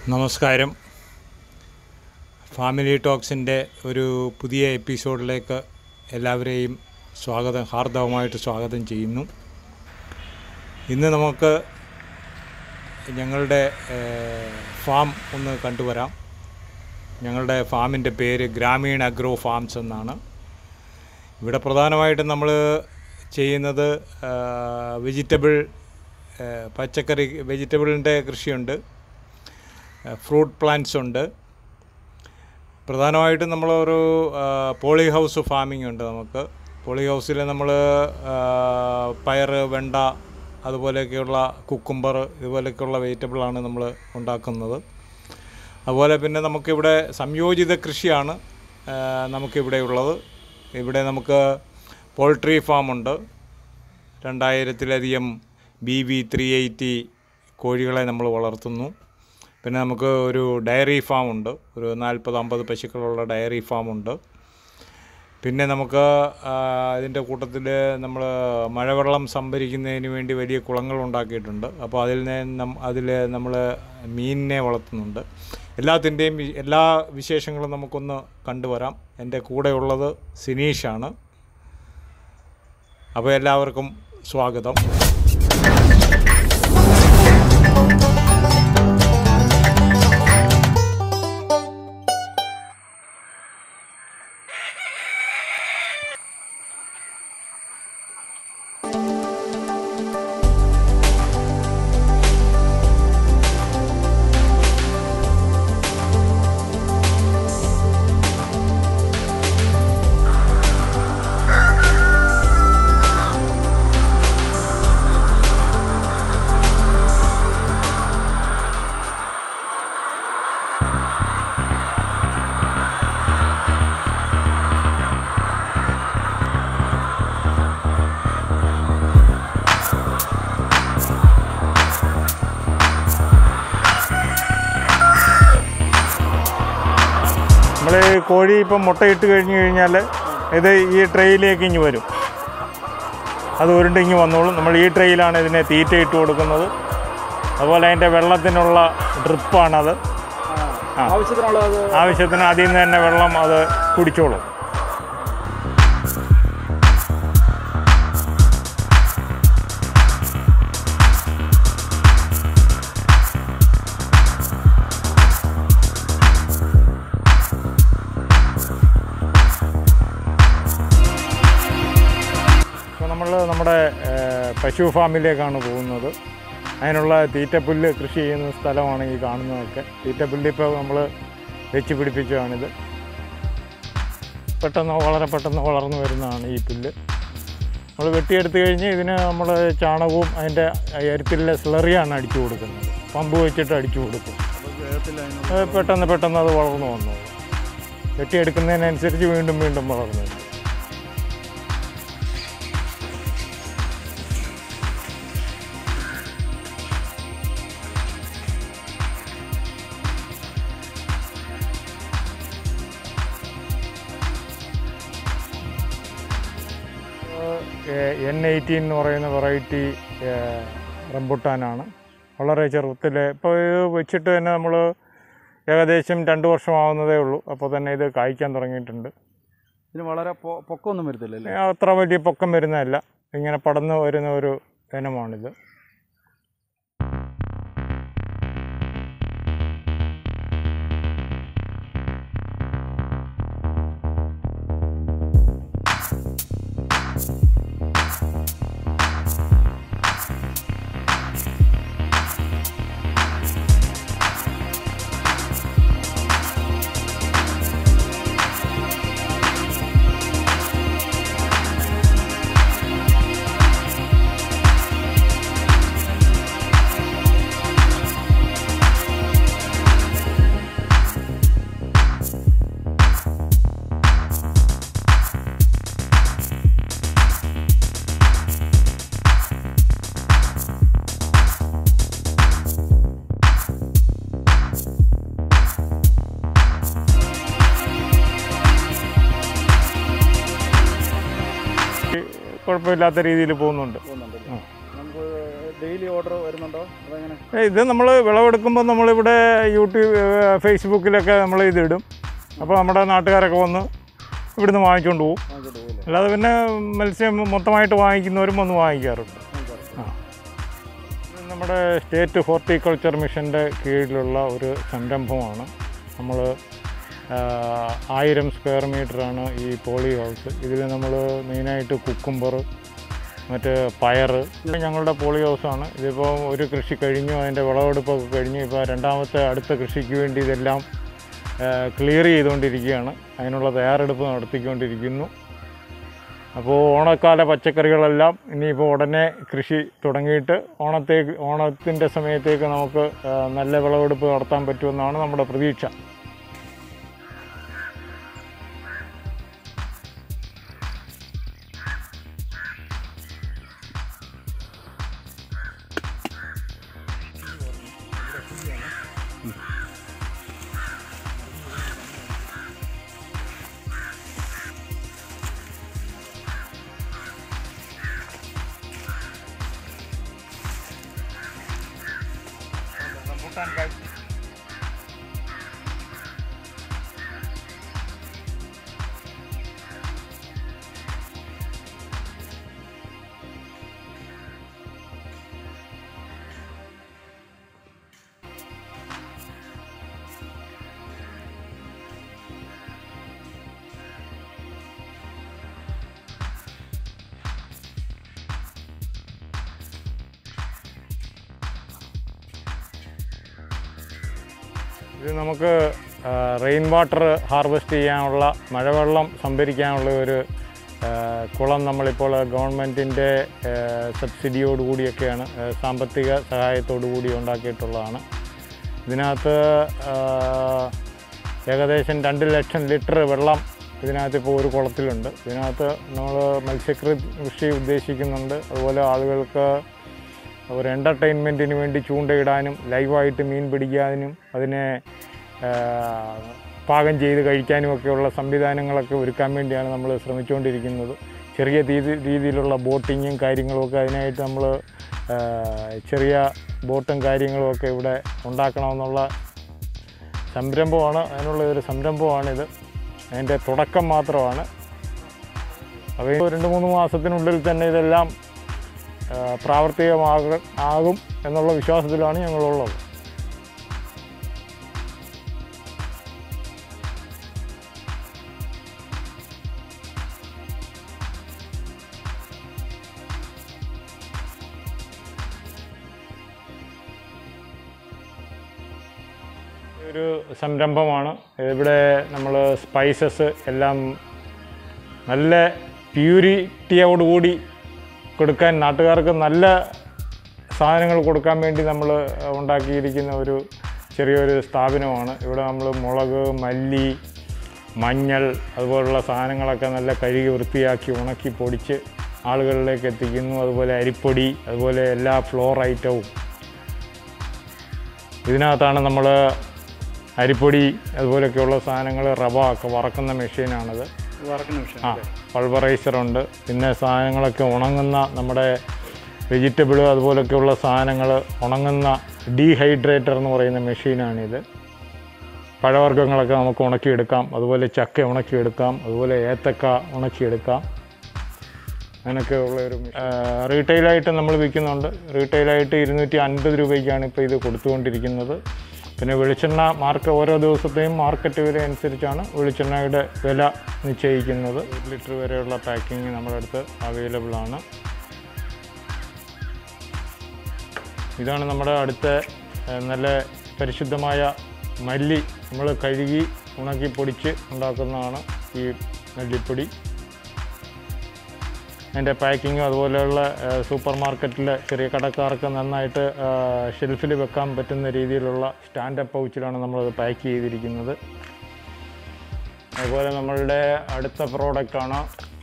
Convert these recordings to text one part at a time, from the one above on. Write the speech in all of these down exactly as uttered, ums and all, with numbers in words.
നമസ്കാരം. ഫാമിലി ടോക്സിൻ്റെ ഒരു പുതിയ എപ്പിസോഡിലേക്ക് എല്ലാവരെയും സ്വാഗതം ഹാർദവമായിട്ട് സ്വാഗതം ചെയ്യുന്നു. ഇന്ന് നമുക്ക് ഞങ്ങളുടെ ഫാം ഒന്ന് കണ്ടുവരാം. ഞങ്ങളുടെ ഫാമിൻ്റെ പേര് ഗ്രാമീൺ അഗ്രോ ഫാംസ് എന്നാണ്. ഇവിടെ പ്രധാനമായിട്ടും നമ്മൾ ചെയ്യുന്നത് വെജിറ്റബിൾ പച്ചക്കറി വെജിറ്റബിളിൻ്റെ കൃഷിയുണ്ട്, ഫ്രൂട്ട് പ്ലാന്റ്സ് ഉണ്ട്. പ്രധാനമായിട്ടും നമ്മളൊരു പോളി ഹൗസ് ഫാമിംഗ് ഉണ്ട്. നമുക്ക് പോളി ഹൗസിൽ നമ്മൾ പയർ, വെണ്ട, അതുപോലെയൊക്കെയുള്ള കുക്കുംബർ, ഇതുപോലെയൊക്കെയുള്ള വെജിറ്റബിളാണ് നമ്മൾ ഉണ്ടാക്കുന്നത്. അതുപോലെ പിന്നെ നമുക്കിവിടെ സംയോജിത കൃഷിയാണ് നമുക്കിവിടെ ഉള്ളത്. ഇവിടെ നമുക്ക് പോൾട്രി ഫാമുണ്ട്. രണ്ടായിരത്തിലധികം ബി വി ത്രീ എയ്റ്റി കോഴികളെ നമ്മൾ വളർത്തുന്നു. പിന്നെ നമുക്ക് ഒരു ഡയറി ഫാമുണ്ട്. ഒരു നാൽപ്പത് അമ്പത് പശുക്കളുള്ള ഡയറി ഫാമുണ്ട്. പിന്നെ നമുക്ക് ഇതിൻ്റെ കൂട്ടത്തിൽ നമ്മൾ മഴവെള്ളം സംഭരിക്കുന്നതിന് വേണ്ടി വലിയ കുളങ്ങൾ ഉണ്ടാക്കിയിട്ടുണ്ട്. അപ്പോൾ അതിൽ നിന്ന് അതിൽ നമ്മൾ മീനിനെ വളർത്തുന്നുണ്ട്. എല്ലാത്തിൻ്റെയും എല്ലാ വിശേഷങ്ങളും നമുക്കൊന്ന് കണ്ടുവരാം. എൻ്റെ കൂടെ ഉള്ളത് സിനീഷാണ്. അപ്പോൾ എല്ലാവർക്കും സ്വാഗതം. നമ്മൾ കോഴി ഇപ്പം മുട്ടയിട്ട് കഴിഞ്ഞ് കഴിഞ്ഞാൽ ഇത് ഈ ട്രെയിലേക്ക് ഇങ്ങ് വരും. അത് ഉരുണ്ടിങ്ങ് വന്നോളും. നമ്മൾ ഈ ട്രെയിലാണ് ഇതിനെ തീറ്റ ഇട്ട് കൊടുക്കുന്നത്. അതുപോലെ അതിൻ്റെ വെള്ളത്തിനുള്ള ഡ്രിപ്പാണത്. ആവശ്യത്തിന് അതിൽ നിന്ന് തന്നെ വെള്ളം അത് കുടിച്ചോളും. നമ്മൾ നമ്മുടെ പശു ഫാമിലേക്കാണ് പോകുന്നത്. അതിനുള്ള തീറ്റപ്പുല്ല് കൃഷി ചെയ്യുന്ന സ്ഥലമാണ് ഈ കാണുന്നതൊക്കെ. തീറ്റപ്പുല്ല് ഇപ്പോൾ നമ്മൾ വെച്ച് പിടിപ്പിച്ചതാണിത്. പെട്ടെന്ന് വളരെ പെട്ടെന്ന് വളർന്നു വരുന്നതാണ് ഈ പുല്ല്. നമ്മൾ വെട്ടിയെടുത്ത് കഴിഞ്ഞ് ഇതിന് നമ്മൾ ചാണകവും അതിൻ്റെ എരുത്തിലെ സ്ലറിയാണ് അടിച്ചു കൊടുക്കുന്നത്. പമ്പ് വെച്ചിട്ട് അടിച്ചു കൊടുക്കും. പെട്ടെന്ന് പെട്ടെന്ന് അത് വളർന്നു വന്നു. വെട്ടിയെടുക്കുന്നതിനനുസരിച്ച് വീണ്ടും വീണ്ടും വളർന്നു വരും. എൻ എയ്റ്റീൻ എന്ന് പറയുന്ന വെറൈറ്റി റംബുട്ടാനാണ്. വളരെ ചെറുത്തിൽ ഇപ്പോൾ ഇത് വെച്ചിട്ട് തന്നെ നമ്മൾ ഏകദേശം രണ്ട് വർഷമാവുന്നതേ ഉള്ളൂ. അപ്പോൾ തന്നെ ഇത് കായ്ക്കാൻ തുടങ്ങിയിട്ടുണ്ട്. ഇതിന് വളരെ പൊക്കമൊന്നും വരുന്നില്ലല്ലേ? അത്ര വലിയ പൊക്കം വരുന്നതല്ല, ഇങ്ങനെ പടർന്നു വരുന്ന ഒരു ഇനമാണിത്. കുഴപ്പമില്ലാത്ത രീതിയിൽ പോകുന്നുണ്ട്. ഡെയിലി ഓർഡർ വരുന്നുണ്ടോ അതെങ്ങനെ? ഇത് നമ്മൾ വിളവെടുക്കുമ്പോൾ നമ്മളിവിടെ യൂട്യൂബ് ഫേസ്ബുക്കിലൊക്കെ നമ്മൾ ഇതിടും. അപ്പോൾ നമ്മുടെ നാട്ടുകാരൊക്കെ വന്ന് ഇവിടുന്ന് വാങ്ങിച്ചുകൊണ്ട് പോകും. അല്ലാതെ പിന്നെ മത്സ്യം മൊത്തമായിട്ട് വാങ്ങിക്കുന്നവരും വന്ന് വാങ്ങിക്കാറുണ്ട്. ആ നമ്മുടെ സ്റ്റേറ്റ് ഹോർട്ടിക്കൾച്ചർ മിഷൻ്റെ കീഴിലുള്ള ഒരു സംരംഭമാണ്. നമ്മൾ ആയിരം സ്ക്വയർ മീറ്ററാണ് ഈ പോളി ഹൗസ്. ഇതിൽ നമ്മൾ മെയിനായിട്ട് കുക്കുംബർ, മറ്റ് പയർ, ഞങ്ങളുടെ പോളി ഹൗസാണ്. ഇതിപ്പോൾ ഒരു കൃഷി കഴിഞ്ഞു, അതിൻ്റെ വിളവെടുപ്പൊക്കെ കഴിഞ്ഞു. ഇപ്പോൾ രണ്ടാമത്തെ അടുത്ത കൃഷിക്ക് വേണ്ടി ഇതെല്ലാം ക്ലിയർ ചെയ്തുകൊണ്ടിരിക്കുകയാണ്. അതിനുള്ള തയ്യാറെടുപ്പ് നടത്തിക്കൊണ്ടിരിക്കുന്നു. അപ്പോൾ ഓണക്കാല പച്ചക്കറികളെല്ലാം ഇനിയിപ്പോൾ ഉടനെ കൃഷി തുടങ്ങിയിട്ട് ഓണത്തേക്ക് ഓണത്തിൻ്റെ സമയത്തേക്ക് നമുക്ക് നല്ല വിളവെടുപ്പ് നടത്താൻ പറ്റുമെന്നാണ് നമ്മുടെ പ്രതീക്ഷ. ഇത് നമുക്ക് റെയിൻ വാട്ടർ ഹാർവെസ്റ്റ് ചെയ്യാനുള്ള, മഴവെള്ളം സംഭരിക്കാനുള്ള ഒരു കുളം നമ്മളിപ്പോൾ ഗവൺമെൻറ്റിൻ്റെ സബ്സിഡിയോടുകൂടിയൊക്കെയാണ്, സാമ്പത്തിക സഹായത്തോടു കൂടി ഉണ്ടാക്കിയിട്ടുള്ളതാണ്. ഇതിനകത്ത് ഏകദേശം രണ്ട് ലക്ഷം ലിറ്റർ വെള്ളം ഇതിനകത്ത് ഇപ്പോൾ ഒരു കുളത്തിലുണ്ട്. ഇതിനകത്ത് നമ്മൾ മത്സ്യകൃഷി ഉദ്ദേശിക്കുന്നുണ്ട്. അതുപോലെ ആളുകൾക്ക് ഒരു എൻ്റർടൈൻമെൻറ്റിന് വേണ്ടി ചൂണ്ടയിടാനും ലൈവായിട്ട് മീൻ പിടിക്കാനും അതിനെ പാകം ചെയ്ത് കഴിക്കാനുമൊക്കെയുള്ള സംവിധാനങ്ങളൊക്കെ ഒരുക്കാൻ വേണ്ടിയാണ് നമ്മൾ ശ്രമിച്ചുകൊണ്ടിരിക്കുന്നത്. ചെറിയ രീതിയിലുള്ള ബോട്ടിങ്ങും കാര്യങ്ങളുമൊക്കെ അതിനായിട്ട് നമ്മൾ ചെറിയ ബോട്ടും കാര്യങ്ങളുമൊക്കെ ഇവിടെ ഉണ്ടാക്കണമെന്നുള്ള സംരംഭമാണ്. അതിനുള്ള ഒരു സംരംഭമാണിത്. അതിൻ്റെ തുടക്കം മാത്രമാണ്. അപ്പോൾ രണ്ട് മൂന്ന് മാസത്തിനുള്ളിൽ തന്നെ ഇതെല്ലാം പ്രാവർത്തികമാക ആകും എന്നുള്ള വിശ്വാസത്തിലാണ് ഞങ്ങളുള്ളത്. ഒരു സംരംഭമാണ്. ഇവിടെ നമ്മൾ സ്പൈസസ് എല്ലാം നല്ല പ്യൂരിറ്റിയോടുകൂടി കൊടുക്കാൻ, നാട്ടുകാർക്ക് നല്ല സാധനങ്ങൾ കൊടുക്കാൻ വേണ്ടി നമ്മൾ ഉണ്ടാക്കിയിരിക്കുന്ന ഒരു ചെറിയൊരു സ്ഥാപനമാണ്. ഇവിടെ നമ്മൾ മുളക്, മല്ലി, മഞ്ഞൾ അതുപോലുള്ള സാധനങ്ങളൊക്കെ നല്ല കഴുകി വൃത്തിയാക്കി ഉണക്കി പൊടിച്ച് ആളുകളിലേക്ക് എത്തിക്കുന്നു. അതുപോലെ അരിപ്പൊടി, അതുപോലെ എല്ലാ ഫ്ലോർ ഐറ്റവും ഇതിനകത്താണ്. നമ്മൾ അരിപ്പൊടി അതുപോലെയൊക്കെയുള്ള സാധനങ്ങൾ, റവ ഒക്കെ വറക്കുന്ന മെഷീനാണിത്. ആ പൾവറൈസറുണ്ട്. പിന്നെ സാധനങ്ങളൊക്കെ ഉണങ്ങുന്ന നമ്മുടെ വെജിറ്റബിൾ അതുപോലെയൊക്കെയുള്ള സാധനങ്ങൾ ഉണങ്ങുന്ന ഡീഹൈഡ്രേറ്റർ എന്ന് പറയുന്ന മെഷീനാണിത്. പഴവർഗ്ഗങ്ങളൊക്കെ നമുക്ക് ഉണക്കിയെടുക്കാം. അതുപോലെ ചക്ക ഉണക്കിയെടുക്കാം. അതുപോലെ ഏത്തക്ക ഉണക്കിയെടുക്കാം. അങ്ങനെയൊക്കെ ഉള്ള ഒരു റീറ്റെയിലായിട്ട് നമ്മൾ വിൽക്കുന്നുണ്ട്. റീറ്റെയിലായിട്ട് ഇരുന്നൂറ്റി അൻപത് രൂപയ്ക്കാണ് ഇപ്പോൾ ഇത് കൊടുത്തുകൊണ്ടിരിക്കുന്നത്. പിന്നെ വെളിച്ചെണ്ണ മാർക്ക് ഓരോ ദിവസത്തെയും മാർക്കറ്റ് വില അനുസരിച്ചാണ് വെളിച്ചെണ്ണയുടെ വില നിശ്ചയിക്കുന്നത്. ഒരു ലിറ്റർ വരെയുള്ള പാക്കിങ് നമ്മുടെ അടുത്ത് അവൈലബിൾ ആണ്. ഇതാണ് നമ്മുടെ അടുത്ത നല്ല പരിശുദ്ധമായ മല്ലി. നമ്മൾ കഴുകി ഉണക്കി പൊടിച്ച് ഉണ്ടാക്കുന്നതാണ് ഈ മല്ലിപ്പൊടി. അതിൻ്റെ പാക്കിങ്ങും അതുപോലെയുള്ള സൂപ്പർ മാർക്കറ്റിലെ ചെറിയ കടക്കാർക്ക് നന്നായിട്ട് ഷെൽഫിൽ വെക്കാൻ പറ്റുന്ന രീതിയിലുള്ള സ്റ്റാൻഡപ്പ് പൗച്ചിലാണ് നമ്മളത് പാക്ക് ചെയ്തിരിക്കുന്നത്. അതുപോലെ നമ്മളുടെ അടുത്ത പ്രോഡക്റ്റാണ്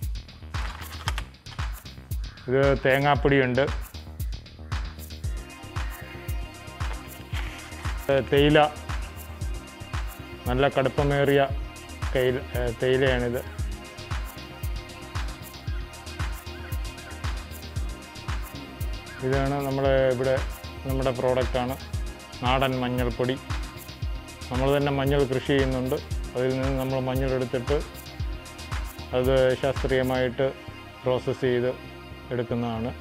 ഇത്. തേങ്ങാപ്പൊടിയുണ്ട്, തേയില, നല്ല കടുപ്പമേറിയ തേയില തേയിലയാണിത്. ഇതാണ് നമ്മുടെ ഇവിടെ നമ്മുടെ പ്രോഡക്റ്റാണ് നാടൻ മഞ്ഞൾപ്പൊടി. നമ്മൾ തന്നെ മഞ്ഞൾ കൃഷി ചെയ്യുന്നുണ്ട്. അതിൽ നിന്ന് നമ്മൾ മഞ്ഞൾ എടുത്തിട്ട് അത് ശാസ്ത്രീയമായിട്ട് പ്രോസസ്സ് ചെയ്ത് എടുക്കുന്നതാണ്.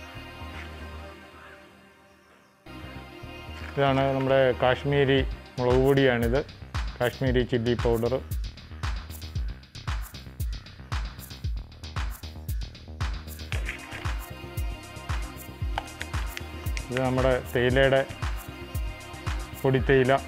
ഇതാണ് നമ്മുടെ കാശ്മീരി മുളക് പൊടിയാണിത്, കാശ്മീരി ചില്ലി പൗഡർ. ഇത് നമ്മുടെ തേയിലയുടെ പൊടിത്തേയില.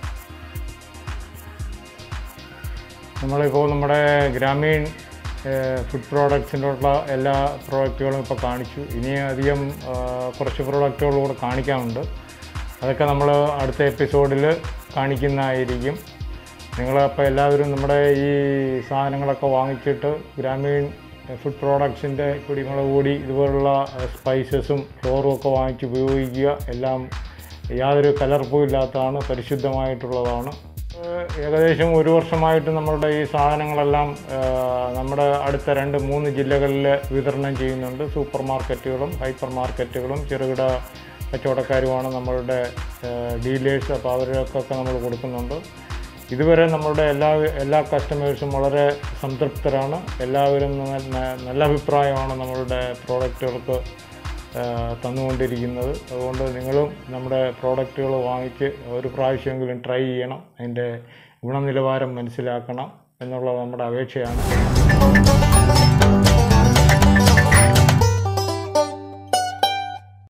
നമ്മളിപ്പോൾ നമ്മുടെ ഗ്രാമീൺ ഫുഡ് പ്രോഡക്ട്സിനുള്ള എല്ലാ പ്രോഡക്റ്റുകളും ഇപ്പോൾ കാണിച്ചു. ഇനി അധികം കുറച്ച് പ്രോഡക്റ്റുകൾ കൂടെ കാണിക്കാനുണ്ട്. അതൊക്കെ നമ്മൾ അടുത്ത എപ്പിസോഡിൽ കാണിക്കുന്നതായിരിക്കും. നിങ്ങളപ്പോൾ എല്ലാവരും നമ്മുടെ ഈ സാധനങ്ങളൊക്കെ വാങ്ങിച്ചിട്ട് ഗ്രാമീൺ ഫുഡ് പ്രോഡക്ട്സിൻ്റെ കുടിമുളക് പൊടി ഇതുപോലുള്ള സ്പൈസസും ഫ്ലോറും ഒക്കെ വാങ്ങിച്ച് ഉപയോഗിക്കുക. എല്ലാം യാതൊരു കലർപ്പും ഇല്ലാത്തതാണ്, പരിശുദ്ധമായിട്ടുള്ളതാണ്. ഏകദേശം ഒരു വർഷമായിട്ട് നമ്മളുടെ ഈ സാധനങ്ങളെല്ലാം നമ്മുടെ അടുത്ത രണ്ട് മൂന്ന് ജില്ലകളിൽ വിതരണം ചെയ്യുന്നുണ്ട്. സൂപ്പർ മാർക്കറ്റുകളും ഹൈപ്പർ മാർക്കറ്റുകളും ചെറുകിട കച്ചവടക്കാരുമാണ് നമ്മളുടെ ഡീലേഴ്സ്. അപ്പോൾ അവർക്കൊക്കെ നമ്മൾ കൊടുക്കുന്നുണ്ട്. ഇതുവരെ നമ്മളുടെ എല്ലാ എല്ലാ കസ്റ്റമേഴ്സും വളരെ സംതൃപ്തരാണ്. എല്ലാവരും നല്ല അഭിപ്രായമാണ് നമ്മളുടെ പ്രോഡക്റ്റുകൾക്ക് തന്നുകൊണ്ടിരിക്കുന്നത്. അതുകൊണ്ട് നിങ്ങളും നമ്മുടെ പ്രോഡക്റ്റുകൾ വാങ്ങിച്ച് ഒരു പ്രാവശ്യമെങ്കിലും ട്രൈ ചെയ്യണം. അതിൻ്റെ ഗുണനിലവാരം മനസ്സിലാക്കണം എന്നുള്ളത് നമ്മുടെ അപേക്ഷയാണ്.